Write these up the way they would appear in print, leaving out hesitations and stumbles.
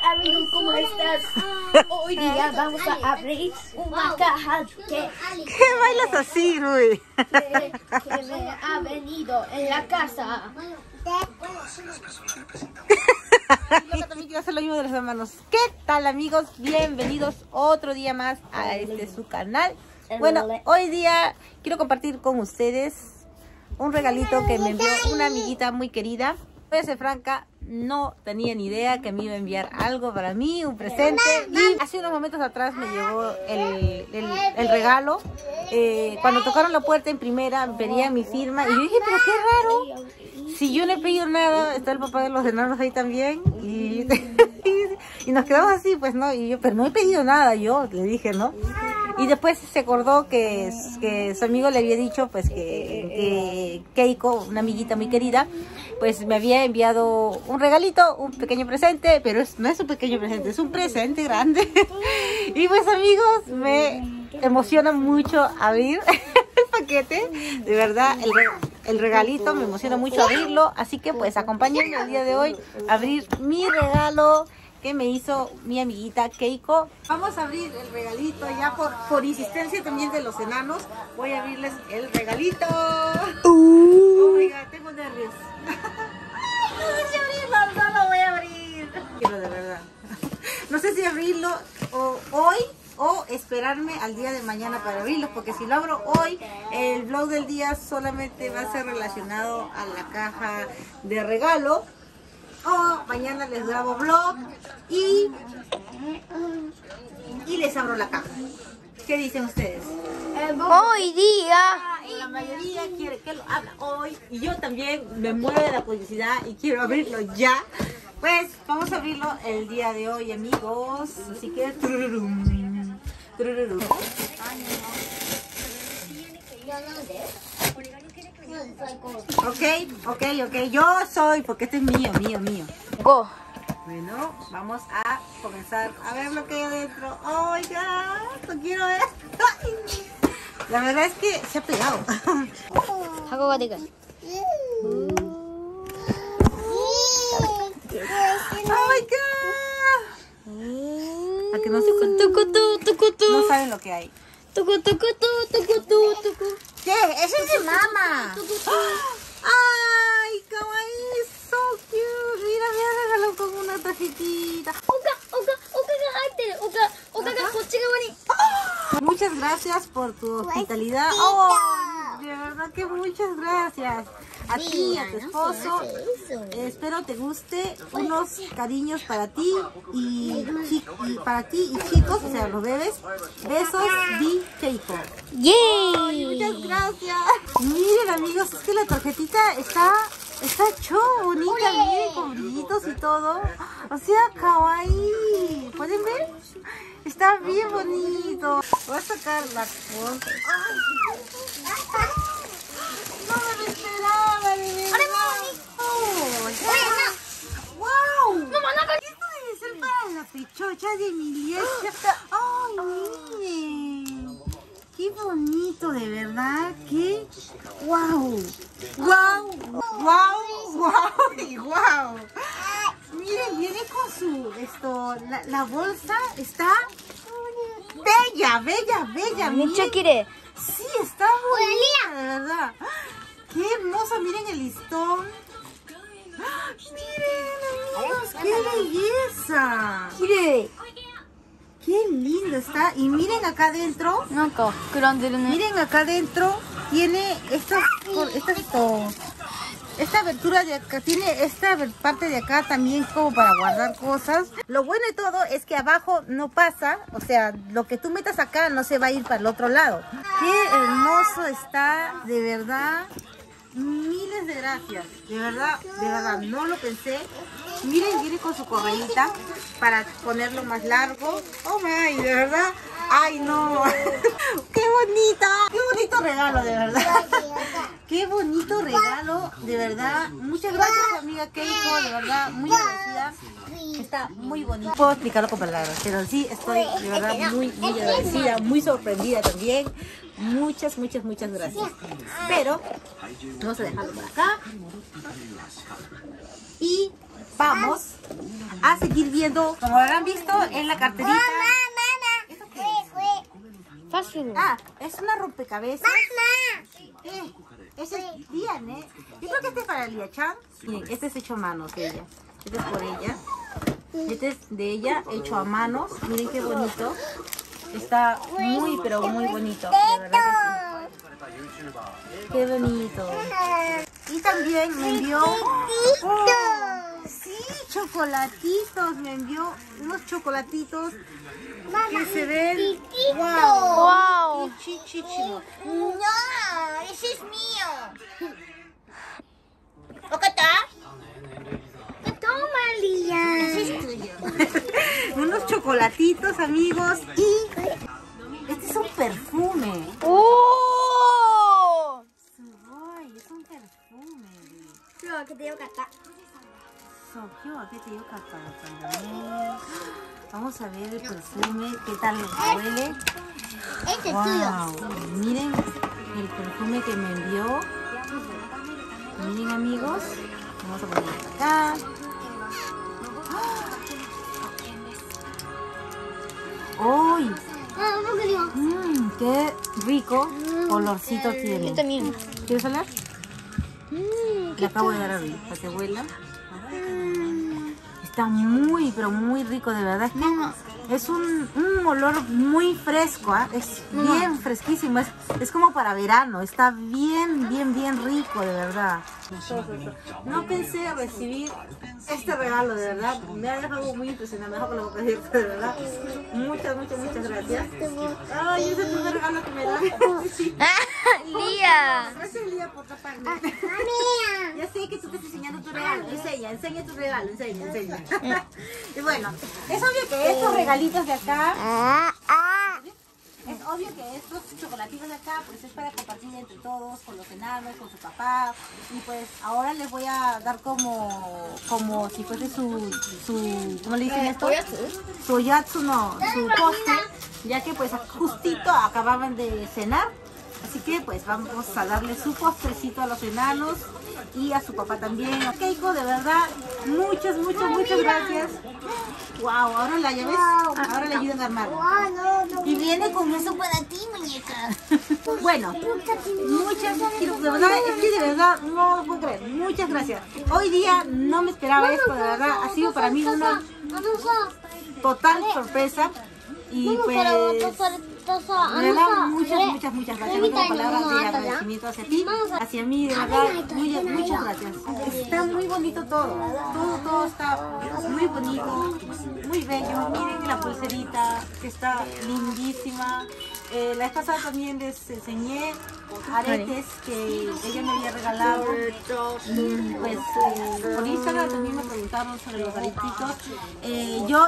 amigos, ¿cómo estás? Hoy día vamos a abrir una caja ¿Qué bailas así, Rui? que me ha venido en la casa. Yo también quiero hacer lo mismo de los hermanos. ¿Qué tal, amigos? Bienvenidos otro día más a su canal. Bueno, hoy día quiero compartir con ustedes un regalito que me envió una amiguita muy querida. Voy a ser franca, no tenía ni idea que me iba a enviar algo para mí, un presente. Y hace unos momentos atrás me llegó el regalo. Cuando tocaron la puerta en primera, pedían mi firma. Y yo dije, pero qué raro. Si yo no he pedido nada, está el papá de los enanos ahí también. Y nos quedamos así, pues, ¿no? Y yo, pero no he pedido nada, yo le dije, ¿no? Y después se acordó que su amigo le había dicho, pues, que Keiko, una amiguita muy querida, pues me había enviado un regalito, un pequeño presente, pero no es un pequeño presente, es un presente grande. Y pues, amigos, me emociona mucho abrir el paquete, de verdad, el regalito, me emociona mucho abrirlo, así que pues acompáñenme el día de hoy a abrir mi regalo que me hizo mi amiguita Keiko. Vamos a abrir el regalito ya por insistencia también de los enanos. Voy a abrirles el regalito. Oh my God, tengo nervios. No sé si abrirlo, no lo voy a abrir. Quiero de verdad. No sé si abrirlo hoy o esperarme al día de mañana para abrirlo, porque si lo abro hoy, el vlog del día solamente va a ser relacionado a la caja de regalo. O mañana les grabo vlog y les abro la caja. ¿Qué dicen ustedes? Hoy día. La mayoría quiere que lo haga hoy y yo también me mueve la curiosidad y quiero abrirlo ya. Pues vamos a abrirlo el día de hoy, amigos. Así que... Ok, yo soy, porque este es mío. Go. Bueno, vamos a comenzar a ver lo que hay adentro. ¡Ay, ya! No quiero ver. La verdad es que se ha pegado. Hago diga. ¡Oh, my God! ¿A que no se no saben lo que hay? ¿Qué? ¡Eso es de mamá! ¡Ay, kawaii! ¡So cute! Mira, me ha regalado con una tarjetita. Muchas gracias por tu hospitalidad. ¡Oh! De verdad que muchas gracias. A ti, a tu esposo. Espero te guste. Unos cariños para ti y para ti y chicos, o sea, los bebés. Besos, di Keiko. ¡Yay! Muchas gracias. Miren, amigos, es que la tarjetita está bonita, miren, con brillitos y todo. O sea, kawaii. ¿Pueden ver? Está bien bonito. Voy a sacar la cosa. No me lo esperaba, de verdad. ¡Wow! Esto debe ser para la pechocha de mi liecha. ¡Ay, miren! ¡Qué bonito, de verdad! ¡Qué! ¡Wow! Miren, viene con su... la bolsa está... Bella. Mucho quiere. Sí, está bonita, de verdad. ¡Qué hermosa! Miren el listón. Miren, amigos, qué belleza. ¡Quiere! Qué lindo está. Y miren acá adentro. Miren acá adentro. Tiene esta abertura de acá, tiene esta parte de acá también como para guardar cosas. Lo bueno de todo es que abajo no pasa, o sea, lo que tú metas acá no se va a ir para el otro lado. Qué hermoso está, de verdad. Miles de gracias, de verdad, no lo pensé. Miren, viene con su correíta para ponerlo más largo. Oh my, de verdad. Ay, no. Qué bonito regalo, de verdad. Qué bonito regalo, de verdad. Muchas gracias, amiga Keiko, de verdad, muy agradecida. Está muy bonito. Puedo explicarlo con palabras, pero sí estoy de verdad muy agradecida, muy sorprendida también. Muchas gracias. Pero vamos a dejarlo por acá. Y vamos a seguir viendo, como habrán visto en la carterita. ¿Esto qué es? Fácil. Ah, es una rompecabezas. Ese es Lian, ¿eh? Yo creo que este es para Lia-chan. Miren, este es hecho a manos de ella. Este es por ella. Este es de ella, hecho a manos. Miren qué bonito. Está muy, pero muy bonito. De verdad que sí. Qué bonito. Y también me envió... ¡Oh! Sí, chocolatitos. Me envió unos chocolatitos que se ven... ¡Wow! Wow. Chichichimo. No, ese es mío. ¿O qué tal? Toma, Lía. Ese es tuyo. Unos chocolatitos, amigos. Y este es un perfume. ¡Oh! Ay, es un perfume. No, que te digo que está. Vamos a ver el perfume, qué tal huele. Este es Wow, tuyo. miren el perfume que me envió. Miren, amigos, vamos a ponerlo acá. ¡Uy! ¡Qué rico olorcito tiene! Yo también. ¿Quieres oler? Le acabo de dar a abrir para que huela. Está muy, pero muy rico, de verdad. Es un olor muy fresco, ¿eh? Es bien fresquísimo. Es como para verano. Está bien, bien, bien rico, de verdad. No pensé recibir este regalo, de verdad. Me ha dejado muy impresionada. Me ha dejado con la boca abierta, de verdad. Muchas, muchas, muchas gracias. Ay, ese es el primer regalo que me da. Lía. Gracias, Lía, por taparme. Ya sé que tú estás enseñando tu regalo. Enseña tu regalo, enseña. Y bueno, es obvio que estos regalitos de acá, es obvio que estos chocolatitos de acá, pues es para compartir entre todos, con los enanos, con su papá. Y pues ahora les voy a dar como si fuese su ¿cómo le dicen esto? Su oyatsu, no, su postre, ya que pues justito acababan de cenar. Así que pues vamos a darle su postrecito a los enanos y a su papá también. Keiko, de verdad, muchas, muchas, muchas gracias. Wow, ahora la llaves, ahora le ayudan a armar. Y viene con eso para ti, muñeca. Bueno, muchas, de verdad, es que de verdad no lo puedo creer. Muchas gracias. Hoy día no me esperaba esto, de verdad, ha sido para mí una total sorpresa. Y pues, de verdad, muchas gracias. No tengo palabras de agradecimiento hacia ti, hacia mí, de verdad, muchas gracias. Está muy bonito todo está muy bonito, muy bello. Miren la pulserita, que está lindísima. La vez pasada también les enseñé aretes que ella me había regalado. Pues por Instagram también me preguntaron sobre los aretitos. Yo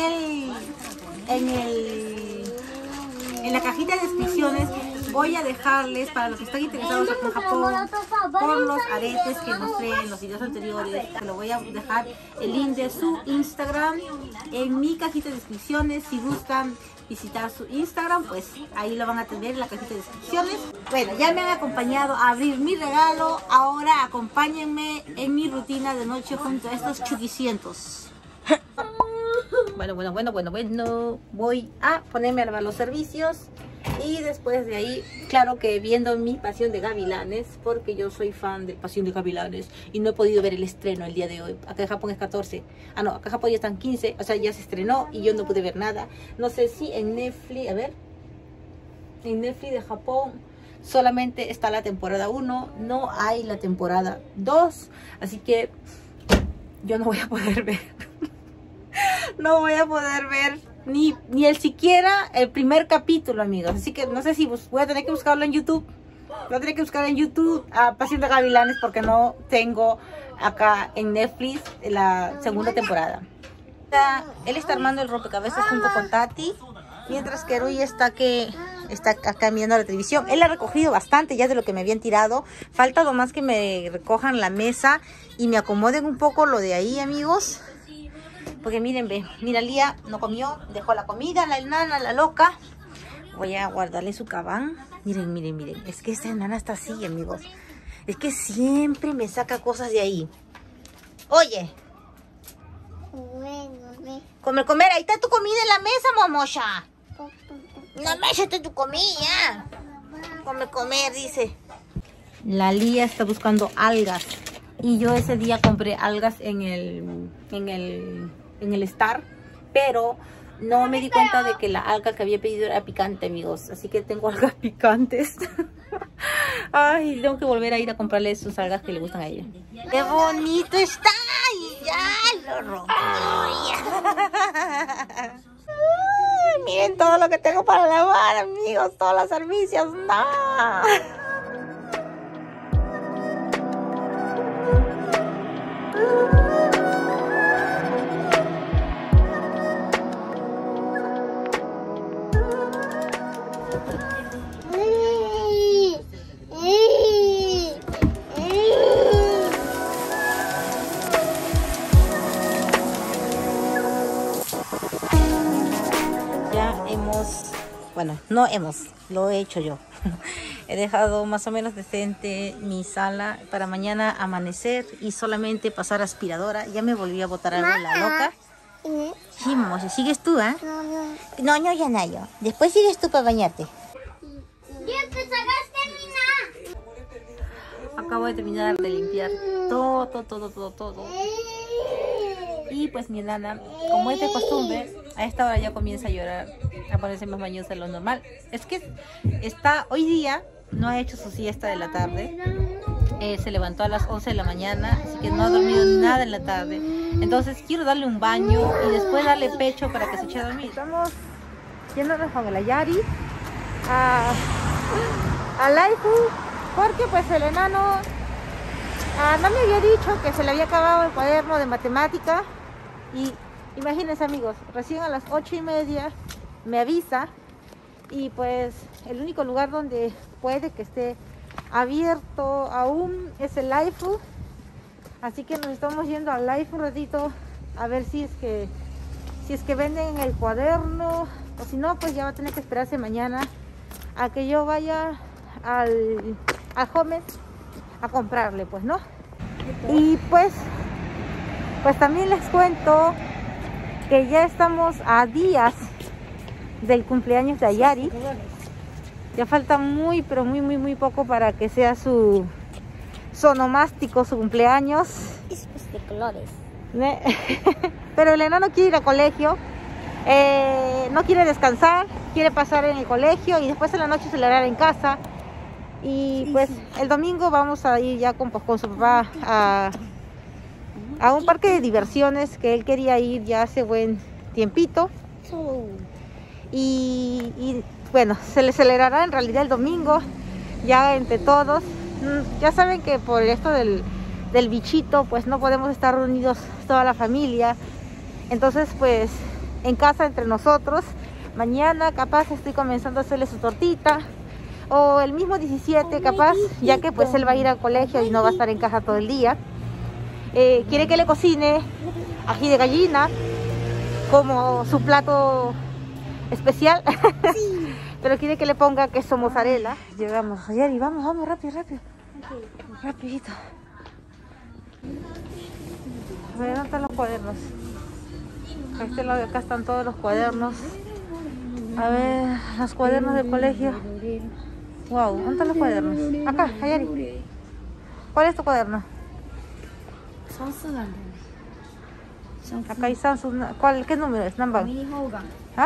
en la cajita de descripciones voy a dejarles, para los que están interesados aquí en Japón, por los aretes que mostré en los videos anteriores, que lo voy a dejar el link de su Instagram en mi cajita de descripciones. Si buscan visitar su Instagram, pues ahí lo van a tener en la cajita de descripciones. Bueno, ya me han acompañado a abrir mi regalo. Ahora acompáñenme en mi rutina de noche junto a estos chuquicientos. Bueno, voy a ponerme a lavar los servicios y después de ahí, claro que viendo mi Pasión de Gavilanes, porque yo soy fan de Pasión de Gavilanes y no he podido ver el estreno el día de hoy. Acá en Japón es 14, no, acá en Japón ya están 15, o sea, ya se estrenó y yo no pude ver nada. No sé si en Netflix, a ver, en Netflix de Japón solamente está la temporada 1, no hay la temporada 2, así que yo no voy a poder ver. No voy a poder ver ni el siquiera el primer capítulo, amigos. Así que no sé si voy a tener que buscarlo en YouTube. Voy a tener que buscar en YouTube a Pasión de Gavilanes porque no tengo acá en Netflix la segunda temporada. Él está armando el rompecabezas junto con Tati, mientras que Rui está acá viendo la televisión. Él ha recogido bastante ya de lo que me habían tirado. Falta nomás que me recojan la mesa y me acomoden un poco lo de ahí, amigos. Porque miren, mira, Lía no comió, dejó la comida, la enana, la loca. Voy a guardarle su cabán. Miren. Es que esta enana está así, amigos. Es que siempre me saca cosas de ahí. Oye, Comer. Ahí está tu comida en la mesa, Momosha. En la mesa está tu comida. Comer, dice. La Lía está buscando algas. Y yo ese día compré algas en el Star. Pero no me di cuenta de que la alga que había pedido era picante, amigos. Así que tengo algas picantes. Ay, tengo que volver a ir a comprarle sus algas que le gustan a ella. ¡Qué bonito está! Y ya lo rompí. Ay, miren todo lo que tengo para lavar, amigos. Todos los servicios. ¡No! Bueno, lo he hecho yo. He dejado más o menos decente mi sala para mañana amanecer y solamente pasar aspiradora. Ya me volví a botar algo la loca. Sí, Momo, ¿sigues tú, ah? No, ya no, yo. Después sigues tú para bañarte. Acabo de terminar de limpiar todo. Y pues mi nana, como es de costumbre, a esta hora ya comienza a llorar, a ponerse más bañosa de lo normal. Es que hoy día no ha hecho su siesta de la tarde. Se levantó a las 11 de la mañana, así que no ha dormido nada en la tarde. Entonces quiero darle un baño y después darle pecho para que se eche a dormir. Estamos yéndonos con el Yari a Laifu, porque pues el enano no me había dicho que se le había acabado el cuaderno de matemática. Y imagínense, amigos, recién a las 8:30 me avisa. Y pues el único lugar donde puede que esté abierto aún es el Laifu. Así que nos estamos yendo al Laifu un ratito a ver si es que venden el cuaderno, o si no, pues ya va a tener que esperarse mañana a que yo vaya al Homes a comprarle, pues, ¿no? Y pues también les cuento que ya estamos a días del cumpleaños de Ayari. Ya falta muy poco para que sea su onomástico, su cumpleaños. De colores. Pero el enano quiere ir al colegio, no quiere descansar, quiere pasar en el colegio y después en la noche celebrar en casa. Y pues el domingo vamos a ir ya con su papá a un parque de diversiones que él quería ir ya hace buen tiempito. Y bueno, se le celebrará en realidad el domingo, ya entre todos. Ya saben que por esto del bichito, pues no podemos estar reunidos toda la familia. Entonces, pues en casa entre nosotros. Mañana capaz estoy comenzando a hacerle su tortita. O el mismo 17 capaz, ya que pues él va a ir al colegio y no va a estar en casa todo el día. Quiere que le cocine ají de gallina como su plato especial. Sí. Pero quiere que le ponga queso mozzarella. Llegamos ayer y vamos rápido. Rapidito. A ver, ¿dónde están los cuadernos? A este lado de acá están todos los cuadernos. A ver, los cuadernos del colegio. Wow, ¿dónde están los cuadernos? Acá, Ayari. ¿Cuál es tu cuaderno? Acá hay Samsung. ¿Qué número es? ¿Number? ¿Ah?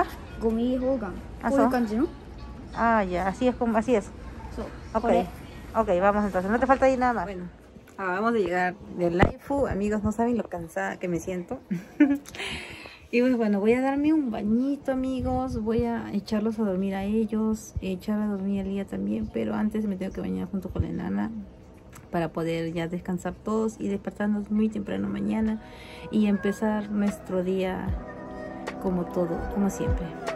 Ah, ya, así es. Ok, vamos entonces. No te falta ahí nada más. Bueno, acabamos de llegar del Laifu. Amigos, no saben lo cansada que me siento. Y pues bueno, voy a darme un bañito, amigos. Voy a echarlos a dormir a ellos, echar a dormir a Lía también. Pero antes me tengo que bañar junto con la enana para poder ya descansar todos y despertarnos muy temprano mañana y empezar nuestro día como siempre.